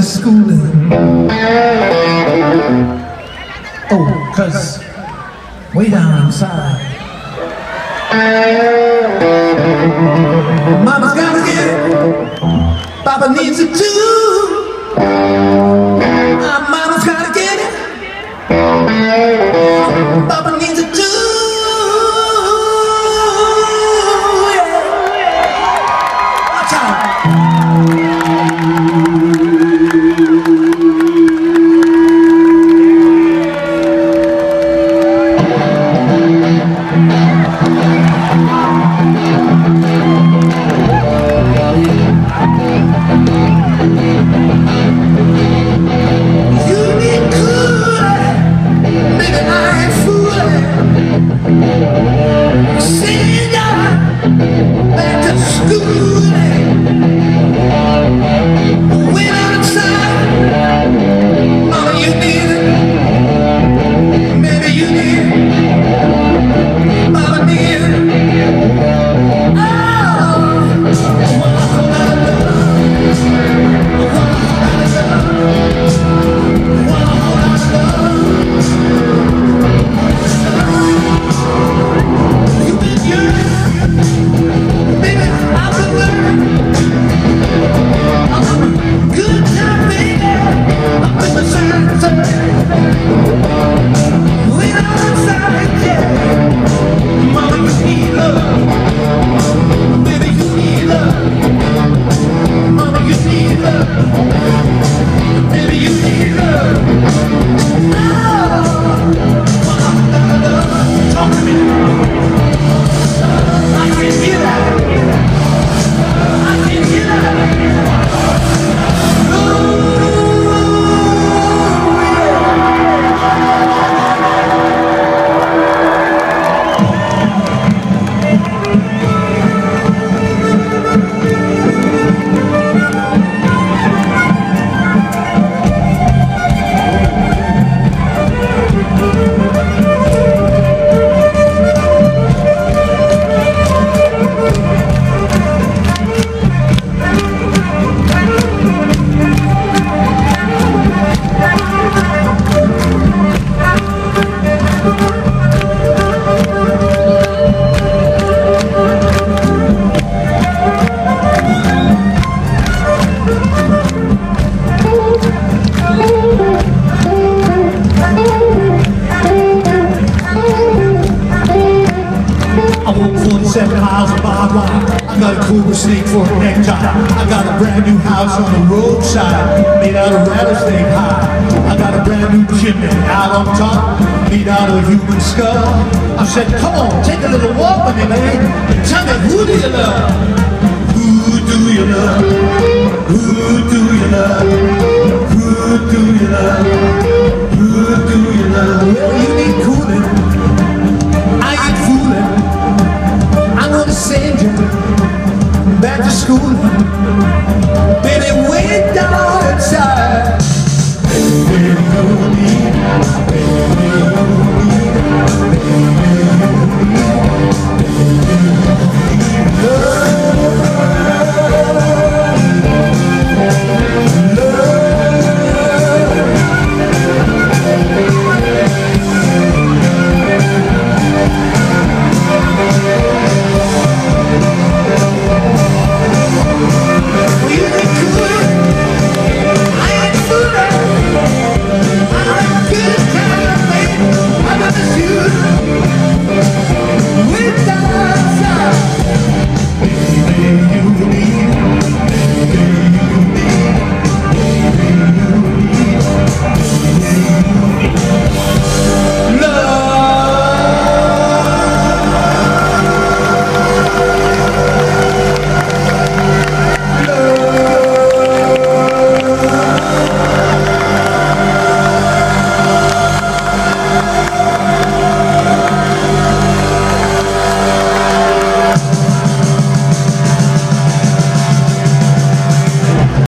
to schooling. Oh, 'cause way down inside, Mama's gotta get it, Papa needs it too. Mama's gotta get it, Papa needs it too. I walk 47 miles of barbed wire. I got a cobra snake for a necktie. I got a brand new house on the roadside, made out of rattlesnake hide. I got a brand new chimney out on top, made out of human skull. I said, come on, take a little walk with me, man. Tell me, who do you love? Who do you love? Who do you love? Who do you love? Who do you love? Well, you need cooling. I ain't fooling. I'm gonna send you back to school.